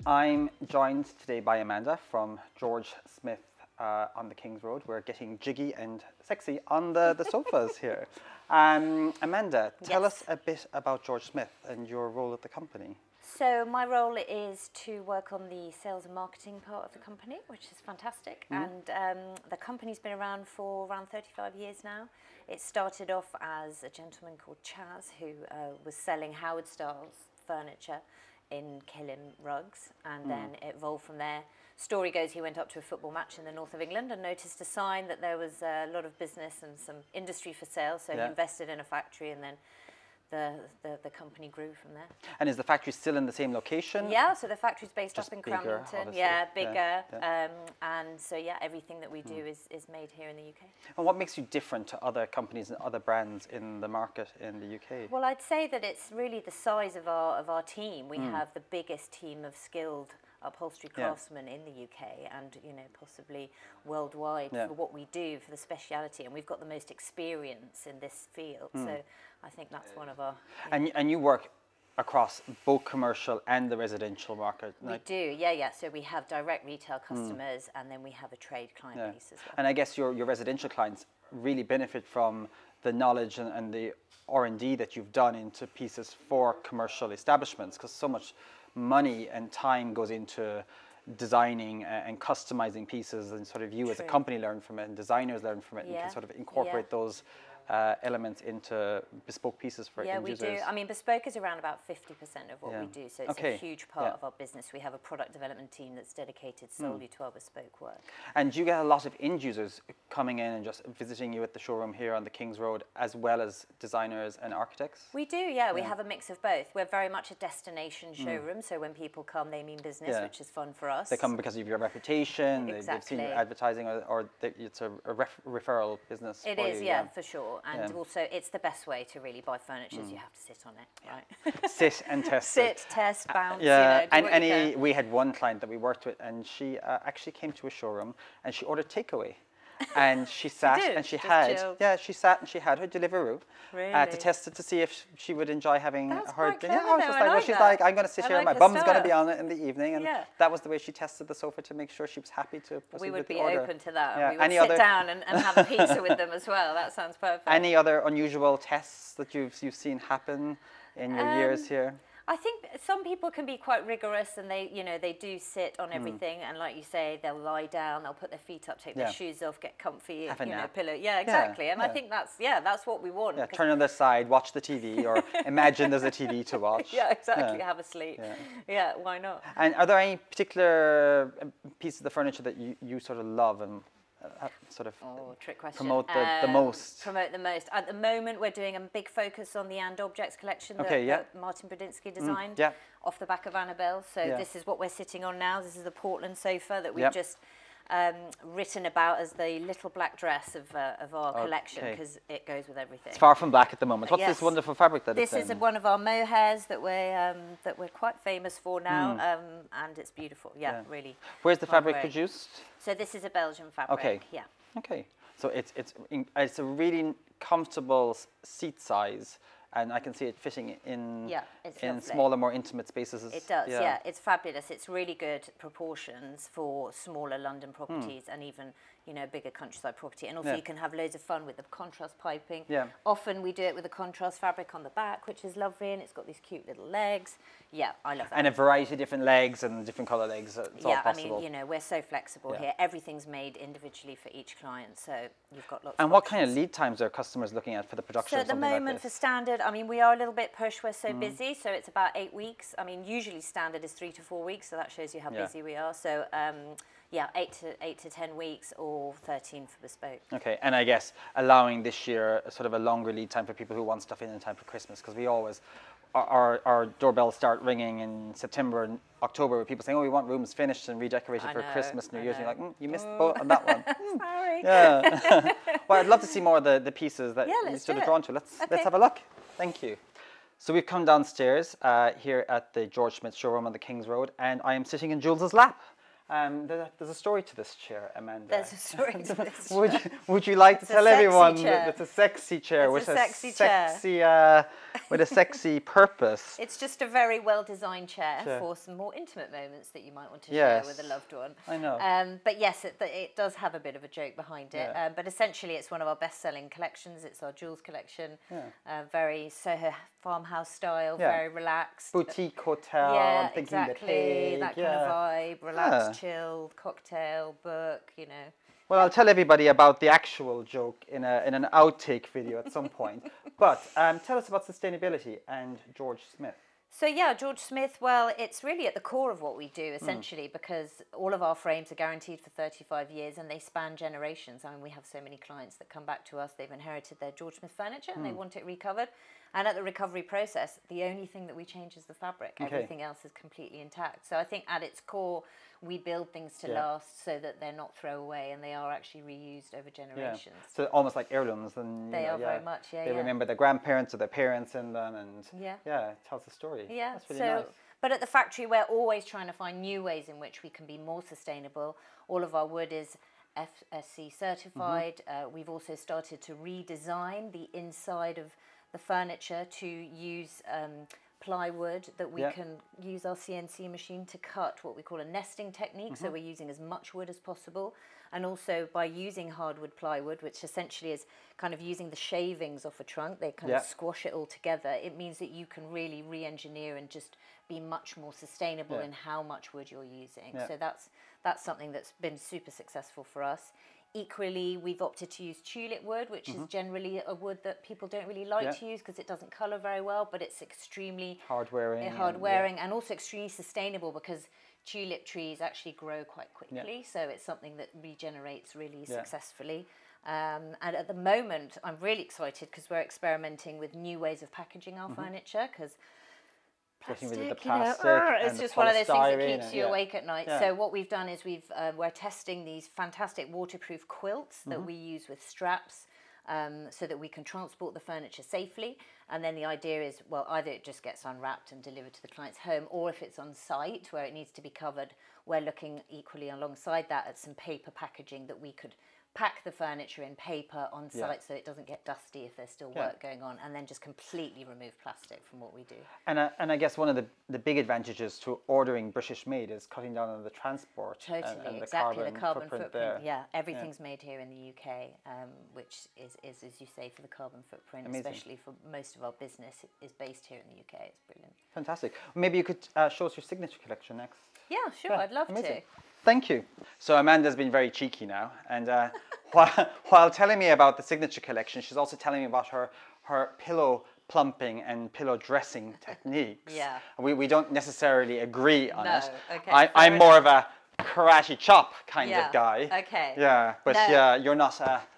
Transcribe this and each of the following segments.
I'm joined today by Amanda from George Smith on the King's Road. We're getting jiggy and sexy on the sofas here. Amanda, tell us a bit about George Smith and your role at the company. So my role is to work on the sales and marketing part of the company, which is fantastic. And the company's been around for around 35 years now. It started off as a gentleman called Chaz, who was selling Howard Styles furniture in Killim rugs, and then it evolved from there. Story goes he went up to a football match in the north of England and noticed a sign that there was a lot of business and some industry for sale, so he invested in a factory, and then the company grew from there. And is the factory still in the same location? Yeah, so the factory's based up in Cramlington. Yeah, bigger. And so yeah, everything that we do is made here in the UK. And what makes you different to other companies and other brands in the market in the UK? Well, I'd say that it's really the size of our team. We have the biggest team of skilled upholstery craftsmen in the UK, and possibly worldwide for what we do for the speciality, and we've got the most experience in this field. So I think that's one of our... And you work across both commercial and the residential market? We do, yeah. So we have direct retail customers, and then we have a trade client piece as well. And I guess your residential clients really benefit from the knowledge and the R&D that you've done into pieces for commercial establishments, because so much money and time goes into designing and customizing pieces, and sort of you as a company learn from it, and designers learn from it, and can sort of incorporate those elements into bespoke pieces for end users. Yeah, we do. I mean, bespoke is around about 50% of what we do, so it's a huge part of our business. We have a product development team that's dedicated solely to our bespoke work. And do you get a lot of end users coming in and just visiting you at the showroom here on the King's Road, as well as designers and architects? We do, yeah. We have a mix of both. We're very much a destination showroom, so when people come, they mean business, which is fun for us. They come because of your reputation, they've seen your advertising, or it's a referral business. It is, yeah, for sure. And also, it's the best way to really buy furniture. You have to sit on it, right? Sit and test. Sit, test, bounce. Yeah, and we had one client that we worked with, and she actually came to a showroom and she ordered takeaway. And she sat and she had her Deliveroo to test it, to see if she would enjoy having her. I was just like, well, she's like, I'm going to sit here, my bum's going to be on it in the evening, and that was the way she tested the sofa to make sure she was happy to proceed with the order. We would be open to that. Yeah. We would sit down and have a pizza with them as well. That sounds perfect. Any other unusual tests that you've seen happen in your years here? I think some people can be quite rigorous, and they do sit on everything, and like you say, they'll lie down, they'll put their feet up, take their shoes off, get comfy, have a nap. Pillow. Yeah, exactly. And I think that's what we want. Yeah, turn on the side, watch the TV, or imagine there's a TV to watch. Yeah, exactly. Have a sleep. Yeah, why not? And are there any particular pieces of the furniture that you sort of love and sort of promote the most? Promote the most. At the moment, we're doing a big focus on the And Objects collection that Martin Brudzinski designed off the back of Annabelle. So this is what we're sitting on now. This is the Portland sofa that we've just written about as the little black dress of our collection, because it goes with everything. It's far from black at the moment. What's this wonderful fabric that it's in? This is one of our mohairs that we're quite famous for now, and it's beautiful. Yeah, really. Where's the fabric produced? So this is a Belgian fabric. Okay. Yeah. Okay. So it's a really comfortable seat size, and I can see it fitting in smaller, more intimate spaces. It does, yeah. It's fabulous. It's really good proportions for smaller London properties and even, bigger countryside property. And also you can have loads of fun with the contrast piping. Yeah. Often we do it with a contrast fabric on the back, which is lovely, and it's got these cute little legs. Yeah, I love that. And a variety of different legs and different colour legs. It's all possible. I mean, we're so flexible here. Everything's made individually for each client, so you've got lots of options. What kind of lead times are customers looking at for the production of something like this? So at the moment, for standard, I mean, we are a little bit pushed. We're so busy, so it's about 8 weeks. I mean, usually standard is 3 to 4 weeks, so that shows you how busy we are. So, yeah, 8 to 10 weeks, or 13 for bespoke. Okay, and I guess allowing this year sort of a longer lead time for people who want stuff in time for Christmas, because we always, our doorbells start ringing in September and October with people saying, oh, we want rooms finished and redecorated for Christmas, New Year's, and you're like, you missed the boat on that one. Sorry. Yeah. Well, I'd love to see more of the pieces that you're sort of drawn to. Let's have a look. Thank you. So we've come downstairs here at the George Smith showroom on the King's Road, and I am sitting in Jules's lap. There's a story to this chair, Amanda. There's a story to this chair. Would you like to tell everyone that it's a sexy chair with a sexy purpose? It's just a very well designed chair for some more intimate moments that you might want to share with a loved one. I know. But yes, it does have a bit of a joke behind it. But essentially, it's one of our best-selling collections. It's our jewels collection. Very Soho farmhouse style, very relaxed. Boutique hotel. Yeah, I'm thinking exactly. That kind of vibe. Relaxed, chilled, cocktail, book. You know. Well, I'll tell everybody about the actual joke in an outtake video at some point. But tell us about sustainability and George Smith. So yeah, George Smith, well, it's really at the core of what we do, essentially, because all of our frames are guaranteed for 35 years and they span generations. I mean, we have so many clients that come back to us, they've inherited their George Smith furniture and they want it recovered. And at the recovery process, the only thing that we change is the fabric. Everything else is completely intact. So I think at its core, we build things to last so that they're not throwaway and they are actually reused over generations. So almost like heirlooms. And, they are very much, They remember their grandparents or their parents in them and it tells a story. Yeah, that's really nice. But at the factory, we're always trying to find new ways in which we can be more sustainable. All of our wood is FSC certified. We've also started to redesign the inside of the furniture to use plywood that we can use our CNC machine to cut what we call a nesting technique. So we're using as much wood as possible. And also by using hardwood plywood, which essentially is kind of using the shavings off a trunk, they kind of squash it all together. It means that you can really re-engineer and just be much more sustainable in how much wood you're using. So that's something that's been super successful for us. Equally, we've opted to use tulip wood, which is generally a wood that people don't really like to use because it doesn't colour very well, but it's extremely hard-wearing and also extremely sustainable because tulip trees actually grow quite quickly, so it's something that regenerates really successfully. And at the moment, I'm really excited because we're experimenting with new ways of packaging our furniture because plastic, it's just one of those things that keeps you awake at night. So what we've done is we're testing these fantastic waterproof quilts that we use with straps so that we can transport the furniture safely. And then the idea is, well, either it just gets unwrapped and delivered to the client's home, or if it's on site where it needs to be covered, we're looking equally alongside that at some paper packaging that we could pack the furniture in paper on site so it doesn't get dusty if there's still work going on, and then just completely remove plastic from what we do. And I guess one of the big advantages to ordering British made is cutting down on the transport. Totally, and exactly, the carbon footprint there. Yeah, everything's made here in the UK, which is, as you say, for the carbon footprint, especially for most of our business, is based here in the UK. It's brilliant. Fantastic. Maybe you could show us your signature collection next. Yeah, sure, I'd love to. Thank you. So Amanda's been very cheeky now, and while telling me about the signature collection, she's also telling me about her pillow plumping and pillow dressing techniques. Yeah. We don't necessarily agree on it. Okay, I'm more of a karate chop kind of guy. Okay. Yeah, but you're not.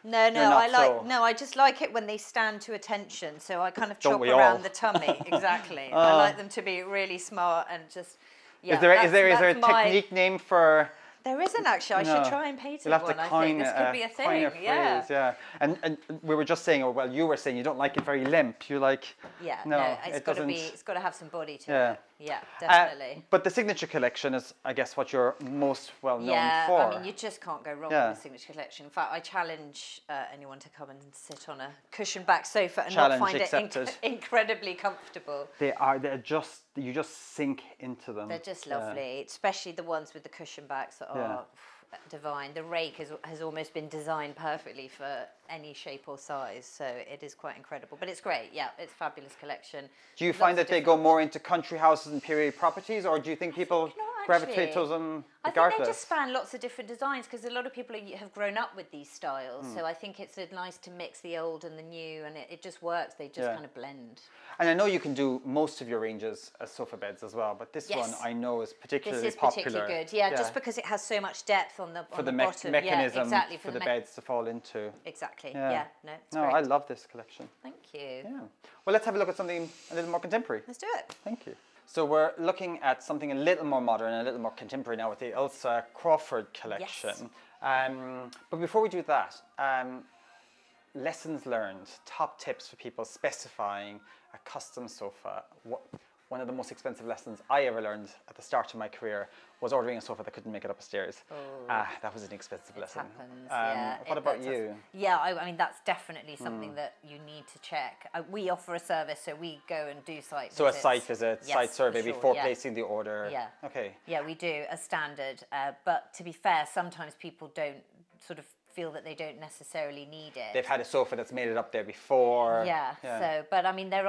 I just like it when they stand to attention. So I kind of chop around the tummy. Exactly. I like them to be really smart and just. Yeah, is there a technique name for? There isn't actually. I should try and patent one. I think this could be a thing. Yeah. And we were just saying, or well, you were saying you don't like it very limp. You like. Yeah. No, it's got to have some body to it. Yeah, definitely. But the signature collection is, I guess, what you're most well known for. Yeah, I mean, you just can't go wrong with the signature collection. In fact, I challenge anyone to come and sit on a cushion-back sofa and not find it incredibly comfortable. You just sink into them. They're just lovely, especially the ones with the cushion backs that are divine. The rake has almost been designed perfectly for any shape or size, so it is quite incredible. But it's great, it's a fabulous collection. Do you find that they go more into country houses and period properties, or do you think people gravitate to them regardless? I think they just span lots of different designs because a lot of people have grown up with these styles, so I think it's nice to mix the old and the new, and it just works. They just kind of blend. And I know you can do most of your ranges as sofa beds as well, but this one I know is particularly popular. Particularly good, just because it has so much depth on the bottom. Mechanism for the beds to fall into. Exactly. No, it's great. I love this collection. Thank you. Yeah. Well, let's have a look at something a little more contemporary. Let's do it. Thank you. So we're looking at something a little more modern and a little more contemporary now with the Elsa Crawford collection. Yes. But before we do that, lessons learned, top tips for people specifying a custom sofa. One of the most expensive lessons I ever learned at the start of my career was ordering a sofa that couldn't make it upstairs. That was an expensive lesson. Happens, yeah. What about you? Yeah, I mean, that's definitely something that you need to check. We offer a service, so we go and do site visits. So a site visit, Yes, site survey for sure, before yeah. placing the order. Yeah. Okay. Yeah, we do, as standard. But to be fair, sometimes people don't sort of feel that they don't necessarily need it. They've had a sofa that's made it up there before. Yeah. So, but I mean,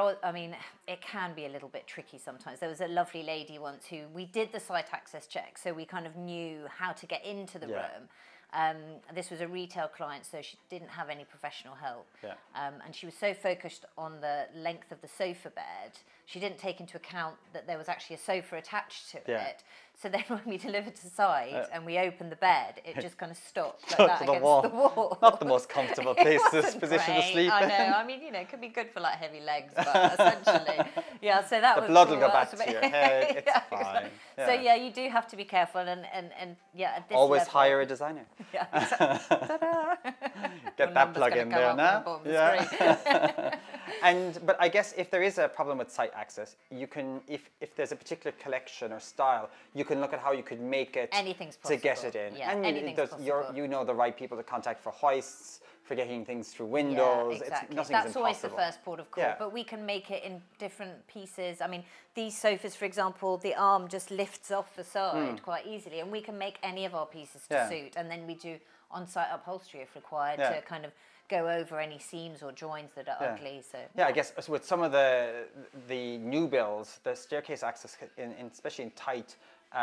it can be a little bit tricky sometimes. There was a lovely lady once who we did the site access check, so we kind of knew how to get into the room. This was a retail client, so she didn't have any professional help. Yeah. And she was so focused on the length of the sofa bed, she didn't take into account that there was actually a sofa attached to it. So then when we delivered to site and we opened the bed, it just kind of stopped like that to against the wall. Not the most comfortable place position to sleep I in. know. I mean, you know, it could be good for like heavy legs, but essentially, yeah. So that The was blood will go that back was to a bit- your head. It's Yeah, fine. exactly. Yeah. So yeah, you do have to be careful, and yeah, at this Always level, hire a designer. Yeah, exactly. Ta-da. Get Your that number's plug gonna in come there up on now. the bottom of the screen. But I guess if there is a problem with site access, you can, if there's a particular collection or style, you can look at how you could make it Anything's to get it possible. in. Yeah, and anything's possible. you know the right people to contact for hoists, for getting things through windows. Yeah, exactly. Nothing's That's always impossible. the first port of call, Yeah. but we can make it in different pieces. I mean, these sofas, for example, the arm just lifts off the side quite easily, and we can make any of our pieces to suit, and then we do on-site upholstery if required to kind of go over any seams or joins that are ugly. So yeah, I guess with some of the new builds, the staircase access, especially in tight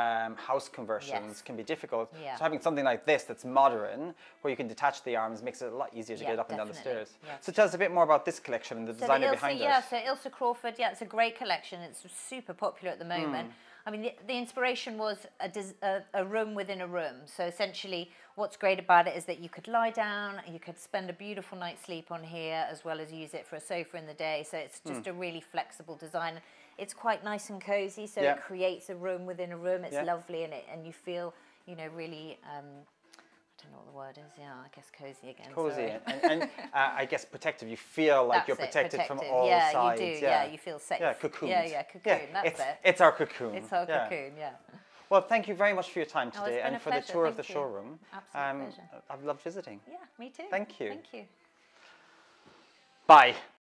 house conversions, can be difficult. Yeah. So having something like this that's modern, where you can detach the arms, makes it a lot easier to get up and down the definitely. stairs. Yeah. So tell us a bit more about this collection and the designer behind it. Yeah, so Ilse Crawford, it's a great collection. It's super popular at the moment. I mean, the inspiration was a room within a room. So essentially, what's great about it is that you could lie down, you could spend a beautiful night's sleep on here, as well as use it for a sofa in the day. So it's just a really flexible design. It's quite nice and cozy, so it creates a room within a room. It's lovely, and you feel, you know, really. I don't know what the word is. Yeah, I guess cozy again. Cozy, sorry. and I guess protective. You feel like you're protected from all sides. Yeah, you do. Yeah, you feel safe. Yeah, cocoon. Yeah, cocoon. That's it. It's our cocoon. It's our cocoon. Yeah. Well, thank you very much for your time today it's been and a for the pleasure. tour of Thank the you. showroom. Absolute pleasure. I've loved visiting. Yeah, me too. Thank you. Thank you. Bye.